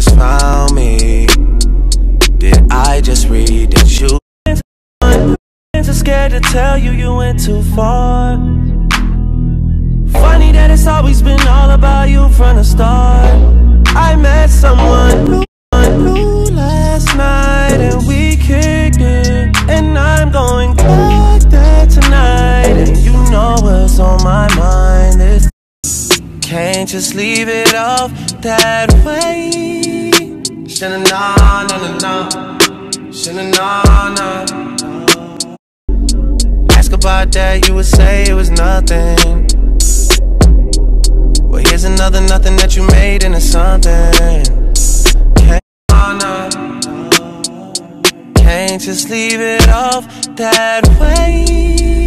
just found me. Did I just read that you too scared to tell you you went too far? Funny that it's always been all about you from the start. I met someone new last night and we kicked it, and I'm going back there tonight. And you know what's on my mind. This can't just leave it off that way. Sha-na-na-na-na-na, sha-na-na-na. Ask about that, you would say it was nothing. Well, here's another nothing that you made into something. Can't just leave it off that way.